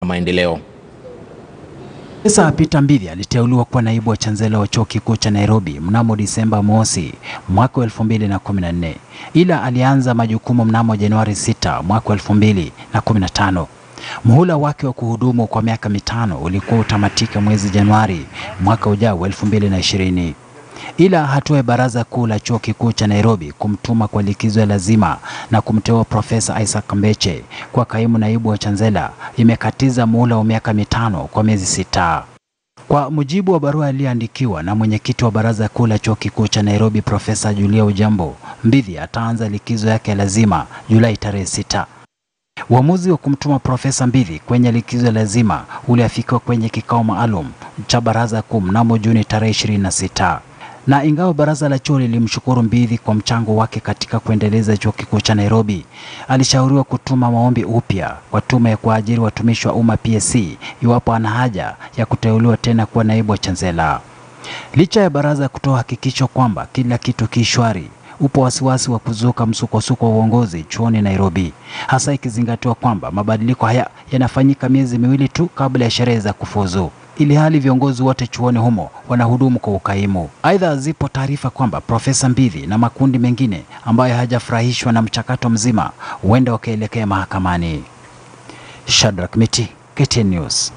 maendeleo. Profesa Mbithi aliteuliwa kuwa naibu wa chancellor wa chuo kikuu cha Nairobi mnamo Disemba mosi mwaka 2014, ila alianza majukumu mnamo Januari 6 mwaka 2015. Muhula wake wa kuhudumu kwa miaka 5 ulikuwa utamatika mwezi Januari mwaka ujao 2020. Ila hatua ya baraza kuu la chuo kikuu cha Nairobi kumtuma kwa likizo ya lazima na kumteua Profesa Isaac Mbeche kwa kaimu naibu wa chancellor imekatiza muhula wa miaka 5 kwa miezi 6. Kwa mujibu wa barua iliyoandikiwa na mwenyekiti wa baraza kuu la chuo kikuu cha Nairobi Profesa Julia Ujambo, Mbithi ataanza likizo yake lazima Julai tarehe 6. Uamuzi wa kumtuma Profesa Mbithi kwenye likizo lazima uliafikiwa kwenye kikao maalum cha baraza kuu mnamo Juni tarehe 26. Na ingawa baraza la chuo lilimshukuru Mbithi kwa mchango wake katika kuendeleza chuo kikuu cha Nairobi, alishauriwa kutuma maombi upya kwa tume ya kuajiri watumishi wa umma PSC iwapo ana haja ya kuteuliwa tena kuwa naibu wa chancellor. Licha ya baraza kutoa hakikisho kwamba kila kitu kishwari, upo wasiwasi wa kuzuka msukosuko wa uongozi chuoni Nairobi, hasa ikizingatiwa kwamba mabadiliko haya yanafanyika miezi miwili tu kabla ya sherehe za kufuzu, ili hali viongozi wote chuoni humo wanahudumu kwa ukaimu. Aidha, zipo taarifa kwamba Profesa Mbithi na makundi mengine ambayo hajafurahishwa na mchakato mzima huenda wakaelekea mahakamani. Shadrack Miti, KTN News.